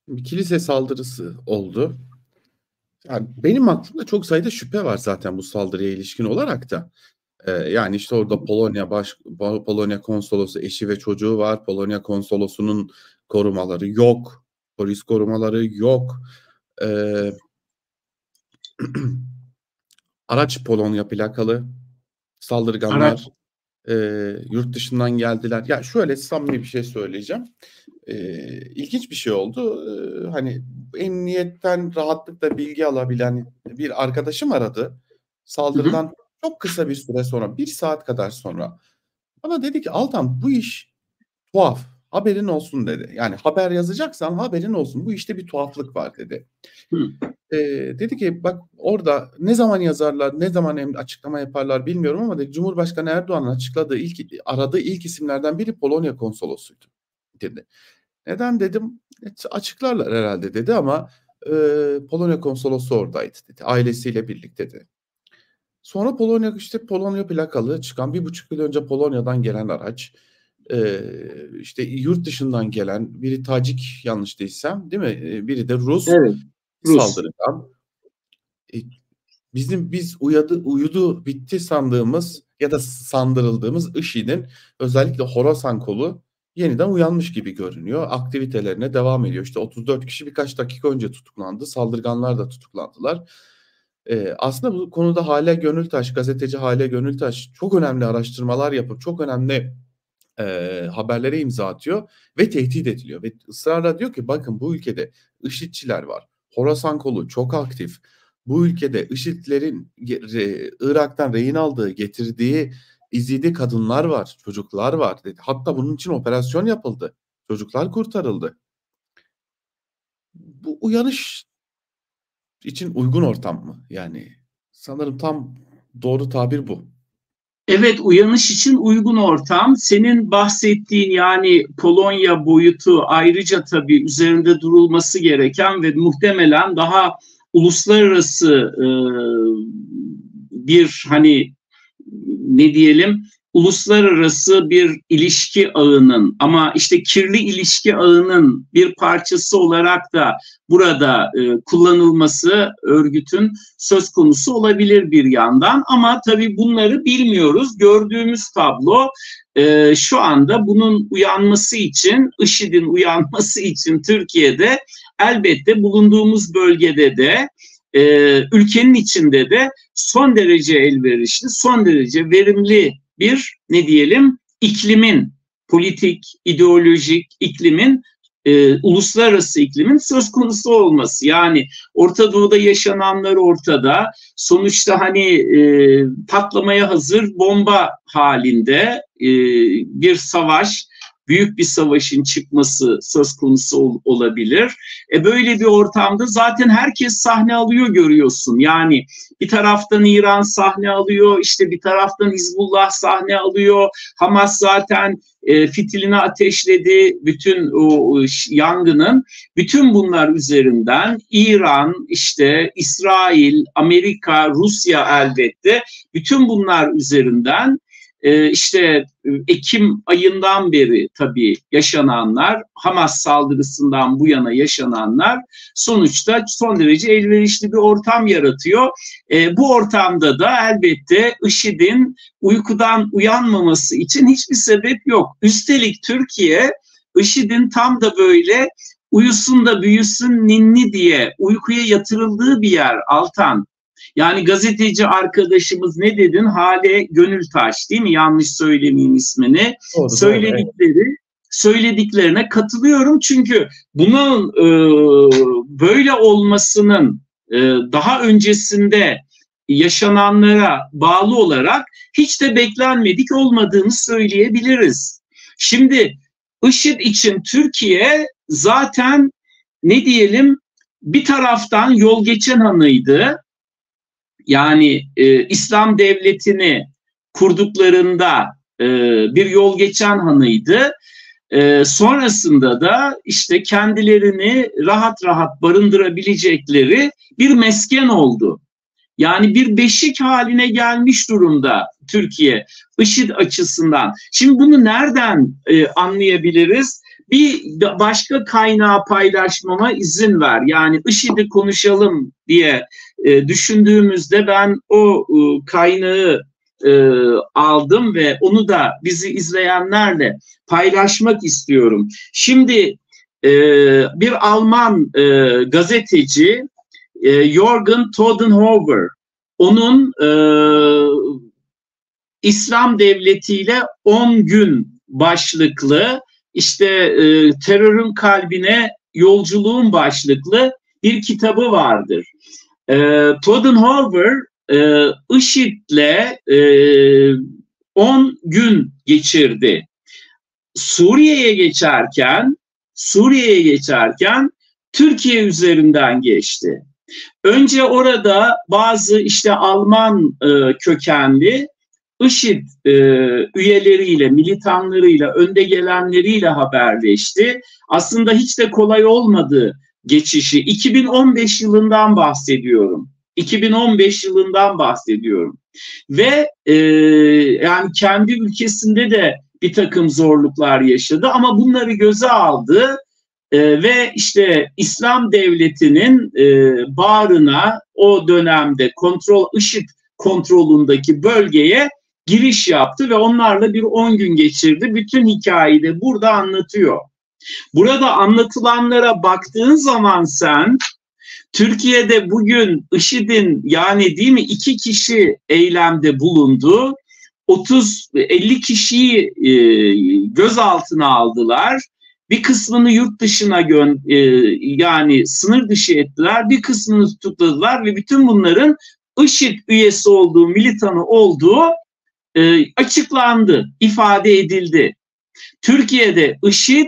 bir kilise saldırısı oldu. Yani benim aklımda çok sayıda şüphe var zaten bu saldırıya ilişkin olarak da. Yani işte orada Polonya konsolosu, eşi ve çocuğu var. Polonya konsolosunun korumaları yok. Polis korumaları yok. Araç Polonya plakalı. Saldırganlar yurt dışından geldiler. Ya şöyle samimi bir şey söyleyeceğim. İlginç bir şey oldu. Hani emniyetten rahatlıkla bilgi alabilen bir arkadaşım aradı. Saldırıdan çok kısa bir süre sonra, 1 saat kadar sonra bana dedi ki Altan, bu iş tuhaf. Haberin olsun dedi. Yani haber yazacaksan haberin olsun. Bu işte bir tuhaflık var dedi. Dedi ki bak orada ne zaman yazarlar, ne zaman açıklama yaparlar bilmiyorum ama dedi, Cumhurbaşkanı Erdoğan'ın aradığı ilk isimlerden biri Polonya konsolosuydu dedi. Neden dedim? Açıklarlar herhalde dedi ama Polonya konsolosu oradaydı dedi. Ailesiyle birlikte dedi. Sonra Polonya plakalı çıkan 1,5 yıl önce Polonya'dan gelen araç, işte yurt dışından gelen biri Tacik yanlış değilsem değil mi? Biri de Rus. Evet, Rus. Saldırıdan. Biz uyudu bitti sandığımız ya da sandırıldığımız IŞİD'in özellikle Horasan kolu yeniden uyanmış gibi görünüyor. Aktivitelerine devam ediyor. İşte 34 kişi birkaç dakika önce tutuklandı. Saldırganlar da tutuklandılar. Aslında bu konuda gazeteci Hale Gönültaş çok önemli araştırmalar yapıp çok önemli haberlere imza atıyor ve tehdit ediliyor. Ve ısrarla diyor ki bakın bu ülkede IŞİD'çiler var. Horasan kolu çok aktif. Bu ülkede IŞİD'lerin Irak'tan rehin aldığı, getirdiği izlediği kadınlar var, çocuklar var dedi. Hatta bunun için operasyon yapıldı. Çocuklar kurtarıldı. Bu uyanış için uygun ortam mı? Yani sanırım tam doğru tabir bu. Evet, uyanış için uygun ortam. Senin bahsettiğin yani Polonya boyutu ayrıca tabii üzerinde durulması gereken ve muhtemelen daha uluslararası bir ne diyelim uluslararası bir ilişki ağının ama işte kirli ilişki ağının bir parçası olarak da burada kullanılması örgütün söz konusu olabilir bir yandan ama tabii bunları bilmiyoruz. Gördüğümüz tablo şu anda bunun uyanması için, IŞİD'in uyanması için Türkiye'de elbette bulunduğumuz bölgede de ülkenin içinde de son derece elverişli, son derece verimli bir iklimin, politik, ideolojik iklimin, uluslararası iklimin söz konusu olması. Yani Orta Doğu'da yaşananlar ortada. Sonuçta patlamaya hazır bomba halinde bir savaş, büyük bir savaşın çıkması söz konusu olabilir. Böyle bir ortamda zaten herkes sahne alıyor görüyorsun. Yani bir taraftan İran sahne alıyor, işte bir taraftan Hizbullah sahne alıyor. Hamas zaten fitilini ateşledi bütün o yangının. Bütün bunlar üzerinden İran, işte İsrail, Amerika, Rusya elbette bütün bunlar üzerinden işte Ekim ayından beri tabii yaşananlar, Hamas saldırısından bu yana yaşananlar sonuçta son derece elverişli bir ortam yaratıyor. Bu ortamda da elbette IŞİD'in uykudan uyanmaması için hiçbir sebep yok. Üstelik Türkiye IŞİD'in tam da böyle uyusun da büyüsün ninni diye uykuya yatırıldığı bir yer Altan. Yani gazeteci arkadaşımız ne dedin? Hale Gönültaş değil mi? Yanlış söylemeyeyim ismini. Doğru, Söylediklerine katılıyorum. Çünkü bunun böyle olmasının daha öncesinde yaşananlara bağlı olarak hiç de beklenmedik olmadığını söyleyebiliriz. Şimdi IŞİD için Türkiye zaten bir taraftan yol geçen hanıydı. Yani İslam devletini kurduklarında bir yol geçen hanıydı. Sonrasında da işte kendilerini rahat rahat barındırabilecekleri bir mesken oldu. Yani bir beşik haline gelmiş durumda Türkiye IŞİD açısından. Şimdi bunu nereden anlayabiliriz? bir başka kaynağı paylaşmama izin ver. Yani IŞİD'i konuşalım diye düşündüğümüzde ben o kaynağı aldım ve onu da bizi izleyenlerle paylaşmak istiyorum. Şimdi bir Alman gazeteci Jürgen Todenhöfer, onun İslam Devleti'yle 10 gün başlıklı, işte terörün kalbine yolculuğun başlıklı bir kitabı vardır. Todenhöfer IŞİD'le 10 gün geçirdi. Suriye'ye geçerken Türkiye üzerinden geçti. Önce orada bazı işte Alman kökenli IŞİD üyeleriyle, militanlarıyla, önde gelenleriyle haberleşti. Aslında hiç de kolay olmadı geçişi. 2015 yılından bahsediyorum. 2015 yılından bahsediyorum. Ve yani kendi ülkesinde de bir takım zorluklar yaşadı ama bunları göze aldı ve işte İslam Devleti'nin bağrına o dönemde IŞİD kontrolündeki bölgeye giriş yaptı ve onlarla bir 10 gün geçirdi. Bütün hikayeyi de burada anlatıyor. Burada anlatılanlara baktığın zaman sen Türkiye'de bugün IŞİD'in, yani değil mi, 2 kişi eylemde bulundu. 30-50 kişiyi gözaltına aldılar. Bir kısmını yurt dışına yani sınır dışı ettiler. Bir kısmını tutukladılar ve bütün bunların IŞİD üyesi olduğu, militanı olduğu açıklandı, ifade edildi. Türkiye'de IŞİD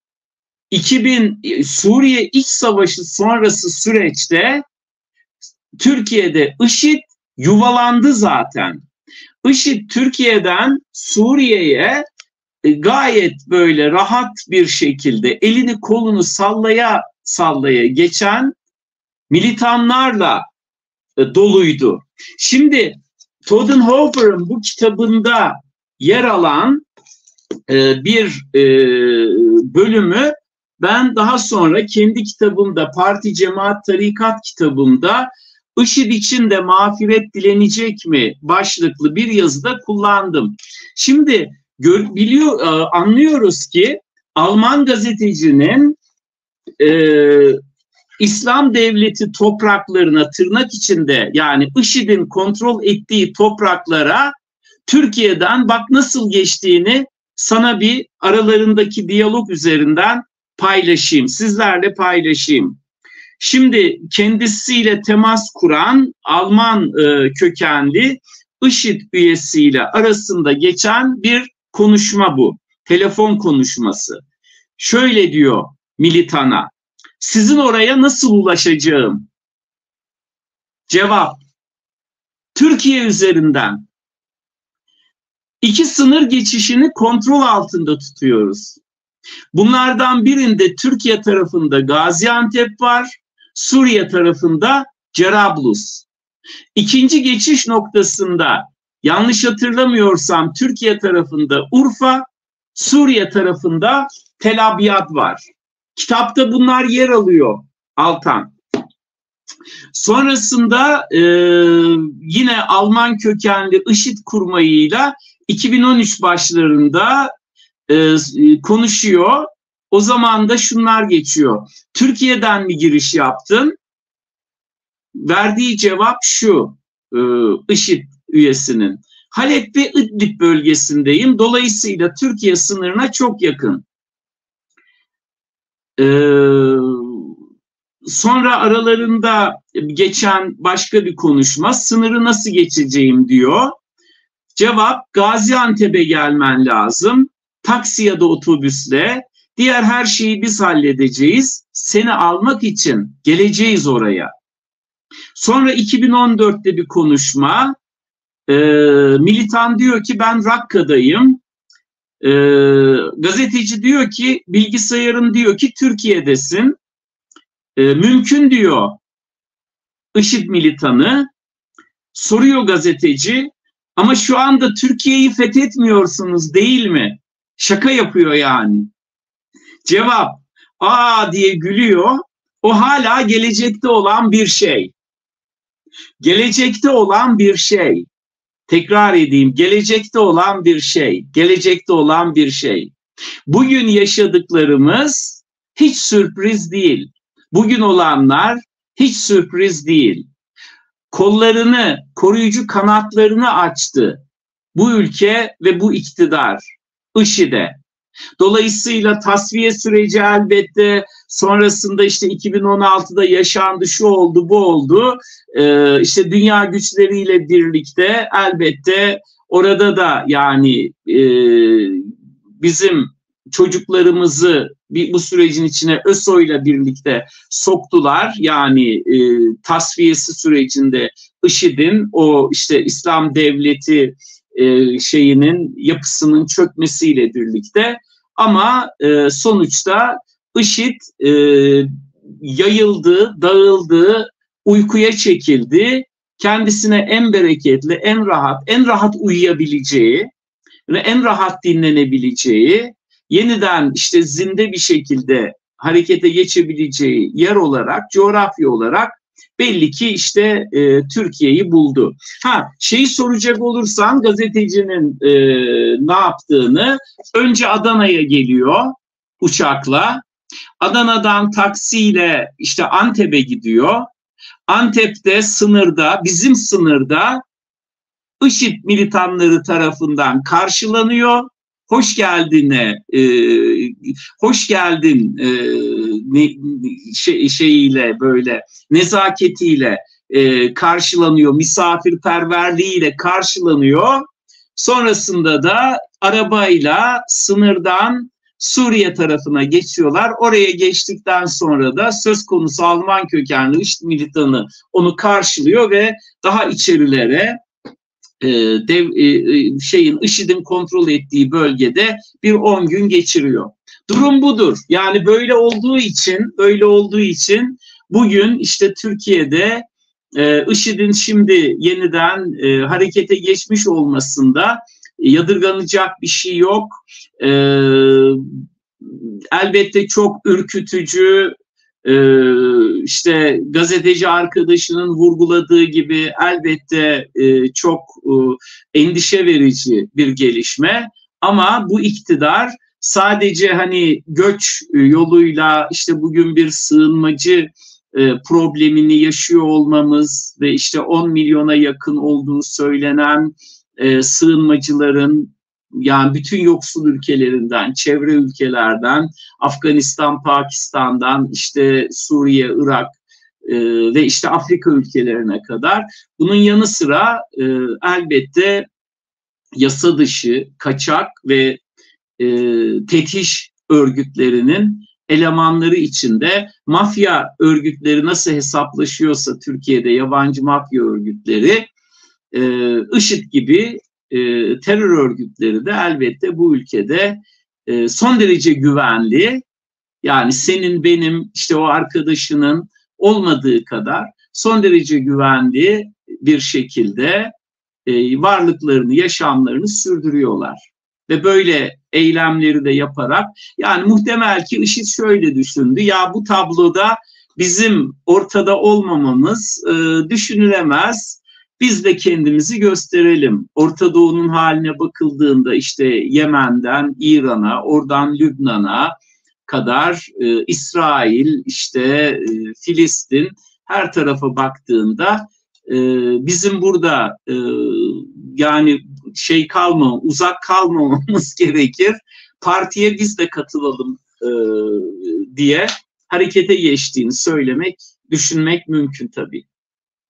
Suriye İç Savaşı sonrası süreçte Türkiye'de IŞİD yuvalandı zaten. IŞİD Türkiye'den Suriye'ye gayet böyle rahat bir şekilde elini kolunu sallaya sallaya geçen militanlarla doluydu. Şimdi Todenhöfer'ın bu kitabında yer alan bir bölümü ben daha sonra kendi kitabımda, Parti Cemaat Tarikat kitabımda IŞİD için de mağfiret dilenecek mi başlıklı bir yazıda kullandım. Şimdi anlıyoruz ki Alman gazetecinin İslam Devleti topraklarına, tırnak içinde, yani IŞİD'in kontrol ettiği topraklara Türkiye'den bak nasıl geçtiğini sana bir aralarındaki diyalog üzerinden paylaşayım, sizlerle paylaşayım. Şimdi kendisiyle temas kuran Alman kökenli IŞİD üyesiyle arasında geçen bir konuşma bu. Telefon konuşması. Şöyle diyor militana: sizin oraya nasıl ulaşacağım? Cevap: Türkiye üzerinden. 2 sınır geçişini kontrol altında tutuyoruz. Bunlardan birinde Türkiye tarafında Gaziantep var, Suriye tarafında Cerablus. 2. geçiş noktasında, yanlış hatırlamıyorsam, Türkiye tarafında Urfa, Suriye tarafında Tel Abyad var. Kitapta bunlar yer alıyor Altan. Sonrasında yine Alman kökenli IŞİD kurmayıyla 2013 başlarında konuşuyor. O zaman da şunlar geçiyor: Türkiye'den mi giriş yaptın? Verdiği cevap şu IŞİD üyesinin: Halep ve İdlib bölgesindeyim. Dolayısıyla Türkiye sınırına çok yakın. Sonra aralarında geçen başka bir konuşma: sınırı nasıl geçeceğim diyor. Cevap: Gaziantep'e gelmen lazım. Taksi ya da otobüsle. Diğer her şeyi biz halledeceğiz. Seni almak için geleceğiz oraya. Sonra 2014'te bir konuşma. Militan diyor ki ben Rakka'dayım. Gazeteci diyor ki bilgisayarın diyor ki Türkiye'desin. Mümkün diyor IŞİD militanı. Soruyor gazeteci, ama şu anda Türkiye'yi fethetmiyorsunuz değil mi? Şaka yapıyor yani. Cevap, aa diye gülüyor. O hala gelecekte olan bir şey. Gelecekte olan bir şey. Tekrar edeyim, gelecekte olan bir şey. Gelecekte olan bir şey. Bugün yaşadıklarımız hiç sürpriz değil. Bugün olanlar hiç sürpriz değil. Kollarını, koruyucu kanatlarını açtı bu ülke ve bu iktidar, IŞİD'e. Dolayısıyla tasfiye süreci elbette sonrasında işte 2016'da yaşandı, şu oldu, bu oldu. İşte dünya güçleriyle birlikte elbette orada da yani bizim çocuklarımızı bu sürecin içine ÖSO'yla birlikte soktular. Yani tasfiyesi sürecinde IŞİD'in o işte İslam Devleti şeyinin yapısının çökmesiyle birlikte, ama sonuçta IŞİD yayıldı, dağıldı, uykuya çekildi. Kendisine en bereketli, en rahat uyuyabileceği ve en rahat dinlenebileceği, yeniden işte zinde bir şekilde harekete geçebileceği yer olarak, coğrafya olarak belli ki işte Türkiye'yi buldu. Şeyi soracak olursan gazetecinin ne yaptığını, önce Adana'ya geliyor uçakla. Adana'dan taksiyle işte Antep'e gidiyor. Antep'te sınırda, bizim sınırda IŞİD militanları tarafından karşılanıyor. Hoş geldin şeyiyle, böyle nezaketiyle karşılanıyor, misafirperverliğiyle karşılanıyor. Sonrasında da arabayla sınırdan Suriye tarafına geçiyorlar. Oraya geçtikten sonra da söz konusu Alman kökenli IŞİD militanı onu karşılıyor ve daha içerilere, IŞİD'in kontrol ettiği bölgede bir 10 gün geçiriyor. Durum budur. Yani böyle olduğu için bugün işte Türkiye'de IŞİD'in şimdi yeniden harekete geçmiş olmasında yadırganacak bir şey yok. Elbette çok ürkütücü, işte gazeteci arkadaşının vurguladığı gibi elbette çok endişe verici bir gelişme, ama bu iktidar sadece hani göç yoluyla işte bugün bir sığınmacı problemini yaşıyor olmamız ve işte 10 milyona yakın olduğu söylenen sığınmacıların, yani bütün yoksul ülkelerinden, çevre ülkelerden, Afganistan, Pakistan'dan, işte Suriye, Irak ve işte Afrika ülkelerine kadar. Bunun yanı sıra elbette yasa dışı, kaçak ve fetiş örgütlerinin elemanları içinde, mafya örgütleri nasıl hesaplaşıyorsa Türkiye'de yabancı mafya örgütleri, IŞİD gibi terör örgütleri de elbette bu ülkede son derece güvenli, yani senin benim işte o arkadaşının olmadığı kadar son derece güvenli bir şekilde varlıklarını, yaşamlarını sürdürüyorlar. Ve böyle eylemleri de yaparak, yani muhtemel ki IŞİD şöyle düşündü, ya bu tabloda bizim ortada olmamamız düşünülemez. Biz de kendimizi gösterelim. Orta Doğu'nun haline bakıldığında işte Yemen'den İran'a, oradan Lübnan'a kadar İsrail, işte Filistin, her tarafa baktığında bizim burada yani uzak kalmamamız gerekir. Partiye biz de katılalım diye harekete geçtiğini söylemek, düşünmek mümkün tabii.